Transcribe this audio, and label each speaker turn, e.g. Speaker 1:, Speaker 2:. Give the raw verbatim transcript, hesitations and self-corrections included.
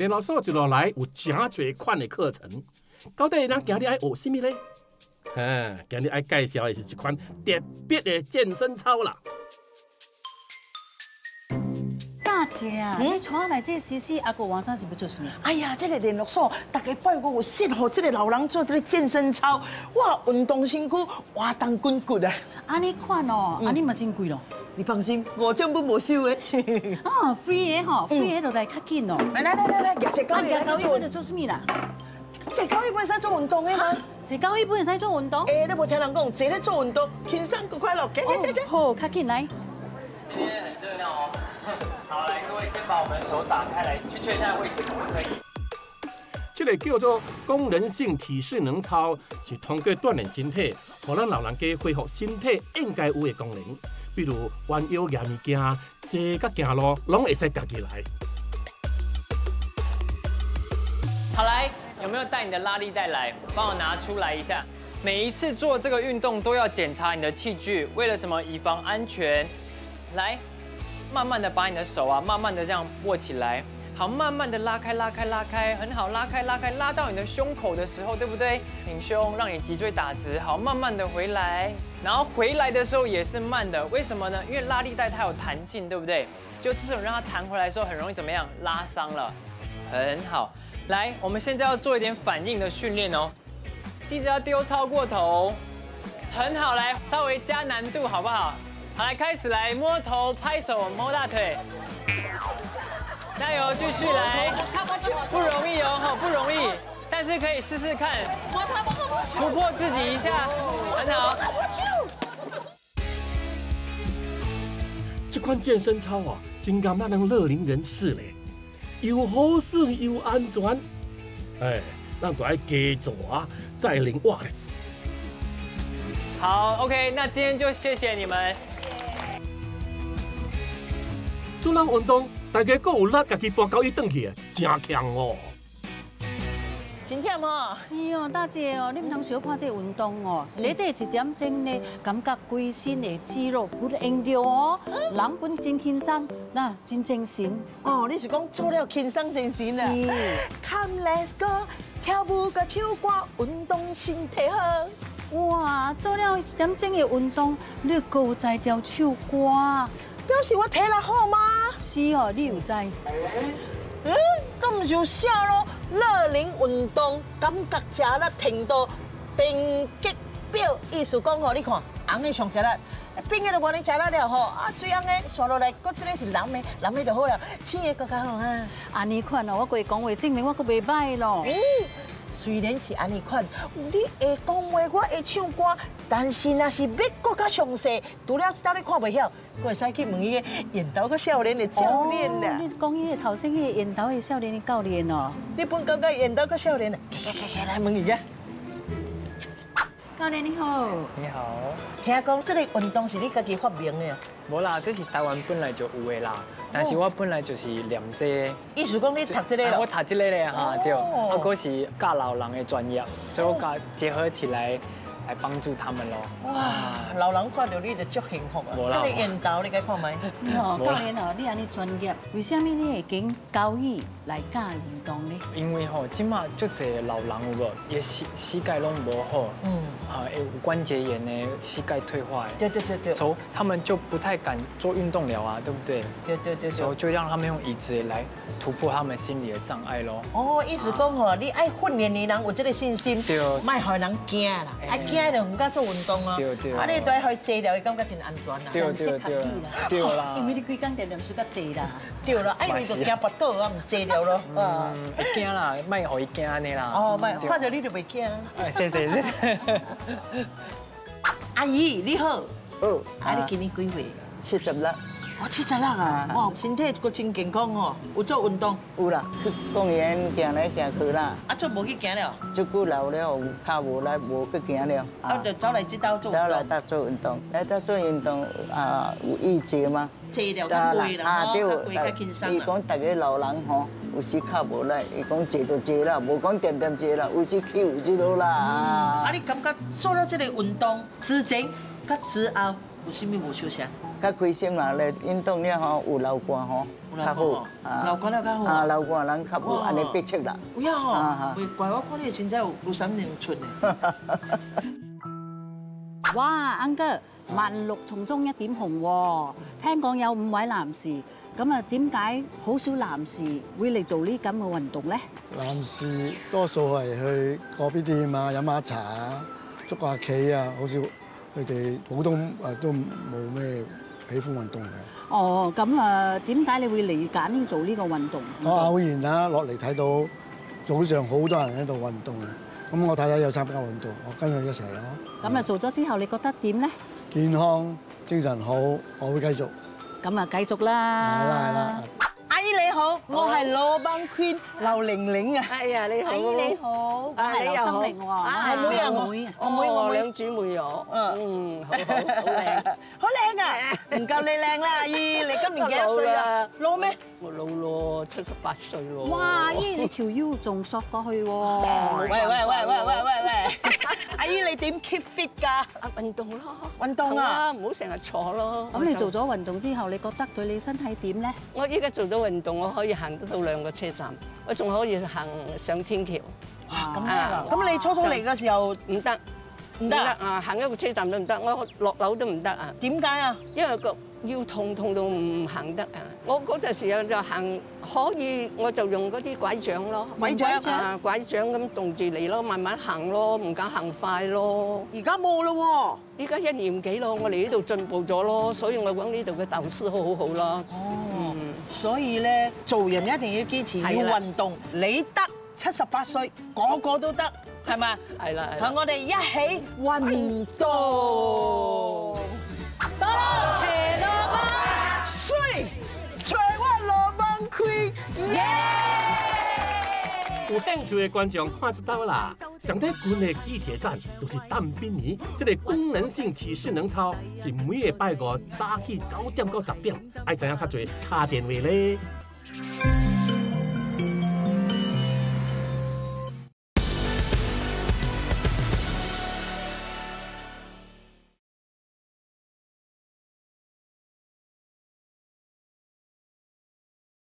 Speaker 1: 田老师一路来有真侪款的课程，到底咱今日爱学什么呢？哈，今日爱介绍的是一款特别的健身操啦。
Speaker 2: 大姐啊，嗯、你带我来这实习，阿哥晚上是要做什么？
Speaker 3: 哎呀，这个联络所大家拜我有适合这个老人做这个健身操，哇，运动身躯，活动筋骨啊！
Speaker 2: 安尼款哦，安尼嘛真贵咯。
Speaker 3: 你放心，我这本无收的。
Speaker 2: 哦 ，free 的吼 ，free 的就来较紧哦。
Speaker 3: 来来来来来，叶高
Speaker 2: 叶高一本在做什么啦？
Speaker 3: 这高一本使做运动的吗？
Speaker 2: 这高一本使做运动？
Speaker 3: 哎，你无听人讲，这咧做运动，轻松又快乐。
Speaker 2: 好，较紧来。
Speaker 4: 今天很热闹哦。好，来各位先把我们手打开来，去确认一下位置可不可以。
Speaker 1: 这个叫做功能性体适能操，是通过锻炼身体，让咱老人家恢复身体应该有的功能，比如弯腰拿物件、坐甲行路，拢会使家己来。
Speaker 4: 好，来，有没有带你的拉力带来？帮我拿出来一下。每一次做这个运动都要检查你的器具，为了什么？以防安全。来。慢慢的把你的手啊，慢慢的这样握起来，好，慢慢的拉开，拉开，拉开，很好，拉开，拉开，拉到你的胸口的时候，对不对？挺胸，让你脊椎打直，好，慢慢的回来，然后回来的时候也是慢的，为什么呢？因为拉力带它有弹性，对不对？就这种让它弹回来的时候，很容易怎么样？拉伤了，很好。来，我们现在要做一点反应的训练哦，记得要丢超过头，很好，来，稍微加难度，好不好？好，来开始来摸头、拍手、摸大腿，加油，继续来，不容易哦，不容易，但是可以试试看，突破自己一下，很好。
Speaker 1: 这款健身操啊，真甘咱能乐龄人士咧，又好耍又安全，哎，咱就爱加做啊，再灵活咧。
Speaker 4: 好 ，OK， 那今天就谢谢你们。
Speaker 1: 做人运动，大家阁有力，家己搬到伊转去的，真强哦。
Speaker 3: 真忝哦。
Speaker 2: 是哦，大姐哦，你唔通小看这运动哦，你得一点钟呢，感觉规身的肌肉不用着哦，人本真轻松，那真精神。
Speaker 3: 哦，你是讲做了轻松精神啊？
Speaker 2: 是。
Speaker 3: Come let's go， 跳舞甲唱歌，运动身体好。
Speaker 2: 哇，做了一点钟的运动，你阁有在调唱歌。
Speaker 3: 表示我体力好吗？
Speaker 2: 是哦，你有知？
Speaker 3: 嗯，咁唔就啥咯？乐龄运动感觉食力程度评级表，意思讲吼，你看红的上食力，冰的就无能食力了吼，啊水红的刷落来，搁这个是蓝的，蓝的就好了，青的更加好啊。
Speaker 2: 安尼款哦，我过讲话证明我阁袂歹咯。
Speaker 3: 嗯，虽然是安尼款，你会讲话，我会唱歌，但是若是要搁较详细，除了这道你看袂晓，佫会使去问伊个引导个少年的教练啦。
Speaker 2: 你讲伊个头先迄个引导的少年的教练哦。
Speaker 3: 你本讲个引导个少年啊，来来来来问伊啊。
Speaker 2: 教练你好。
Speaker 4: 你好。
Speaker 3: 听讲这个运动是你家己发明的啊？
Speaker 4: 无啦，这是台湾本来就有的啦，但是我本来就是练这个。
Speaker 3: 意思讲你读这个咯？
Speaker 4: 我读这个咧哈，对。啊，嗰是教老人的专业，所以我甲结合起来来帮助他们咯。
Speaker 3: 哇，老人看到你就足幸福啊！这个引导你该看麦？
Speaker 2: 是哦，教练哦，你安尼专业，为什么你会经教育来教运动呢？
Speaker 4: 因为吼，即马足侪老人有无，伊膝膝盖拢无好，嗯，啊，有关节炎呢，膝盖退化，
Speaker 3: 对对对对，
Speaker 4: 所以他们就不太敢做运动了啊，对不对？
Speaker 3: 对对对，
Speaker 4: 所以就让他们用椅子来突破他们心理的障碍咯。
Speaker 3: 哦，意思讲吼，你爱训练的人有这个信心，
Speaker 4: 对，
Speaker 3: 卖害人惊啦，啊惊就唔敢做运动啊。
Speaker 4: 对对，
Speaker 3: 啊，你都爱去坐掉，伊感觉真安全啦。
Speaker 4: 对对对，对啦。
Speaker 2: 因为你规工在念书甲坐啦。
Speaker 3: 对啦，因为就惊跌倒啊，唔坐掉咯。
Speaker 4: 嗯，会惊啦，卖互伊惊安尼啦。
Speaker 3: 哦，卖，看到你就袂惊。
Speaker 4: 哎，谢谢谢谢。
Speaker 3: 阿姨你好。
Speaker 5: 哦。
Speaker 3: 啊，你今年几岁？
Speaker 5: 七十六。
Speaker 3: 我七十六啊，哇，身体个真健康哦，有做运动？
Speaker 5: 有啦，去公园行来行去啦。
Speaker 3: 啊，做无去行了？
Speaker 5: 即久老了，脚无力，无去行了。
Speaker 3: 啊，就走来这兜做运动。
Speaker 5: 走来搭做运动，来搭做运动啊，有意志吗？
Speaker 3: 坐了较贵啦，吼，较贵较轻松啦。
Speaker 5: 伊讲大家老人吼，有时脚无力，伊讲坐就坐啦，无讲点点坐啦，有时起有时落啦。
Speaker 3: 啊，你感觉做了这个运动之前甲之后有啥物无相像？
Speaker 5: 较开心嘛，咧运动了吼，有流汗吼，较好。
Speaker 3: 流汗了较好。
Speaker 5: 啊，流汗人较无安尼憋切啦。
Speaker 3: 有呀吼，袂怪我看你身材有有三年寸咧。
Speaker 2: 哇，安哥，萬綠叢中一點紅喎！聽講有五位男士，咁啊點解好少男士會嚟做呢咁嘅運動咧？
Speaker 6: 男士多數係去嗰邊店啊，飲下茶啊，捉下棋啊，好少佢哋普通誒都冇咩喜歡運動嘅。
Speaker 2: 哦，咁啊點解你會嚟揀呢做呢個運動？
Speaker 6: 我偶然啦落嚟睇到早上好多人喺度運動，咁我太太有參加運動，我跟佢一齊咯。
Speaker 2: 咁啊做咗之後，你覺得點咧？
Speaker 6: 健康、精神好，我會繼續。
Speaker 2: 咁啊繼續啦。
Speaker 6: 係啦係啦。
Speaker 3: 阿姨你好，我係羅邦 Queen 劉玲玲啊。
Speaker 7: 哎呀你好，
Speaker 2: 阿姨你好，我係劉心玲喎，我係
Speaker 3: 妹啊
Speaker 2: 妹啊，
Speaker 3: 我妹我
Speaker 7: 兩姊妹我，嗯，好好好靚，
Speaker 3: 好靚啊！唔夠你靚啦，阿姨，你今年幾多歲啊？老咩？
Speaker 7: 我老咯，七十八歲喎。
Speaker 2: 哇，阿姨你條腰仲索過去喎。
Speaker 3: 喂喂喂喂喂喂喂，阿姨你點 keep fit 㗎？
Speaker 7: 啊運動咯，
Speaker 3: 運動啊，
Speaker 7: 唔好成日坐咯。
Speaker 2: 咁你做咗運動之後，你覺得對你身體點咧？
Speaker 7: 我依家做咗運動，我可以行得到兩個車站，我仲可以行上天橋。
Speaker 3: 哇，咁啊！咁你初初嚟嘅時候
Speaker 7: 唔得，唔得啊！行一個車站都唔得，我落樓都唔得啊！
Speaker 3: 點解啊？
Speaker 7: 因為個腰痛痛到唔行得啊！我嗰陣時就行可以，我就用嗰啲拐杖咯，
Speaker 3: 拐杖
Speaker 7: 啊，拐杖咁棟住你咯，慢慢行咯，唔敢行快咯。
Speaker 3: 而家冇咯
Speaker 7: 喎！依家一年幾咯，我哋呢度進步咗咯，所以我講呢度嘅導師好好好啦。
Speaker 3: 哦，所以咧做人一定要堅持，要運動。你得七十八歲，個個都得，係咪？
Speaker 7: 係啦，
Speaker 3: 同我哋一起運動。
Speaker 2: 得啦，斜落吧，
Speaker 3: 水，台灣羅邦 Queen， 耶！
Speaker 1: 有興趣的觀眾看得到啦，上底近的地鐵站就是淡濱尼，這個功能性體適能操是每個拜五早起九點到十點，愛知影較濟卡電話咧。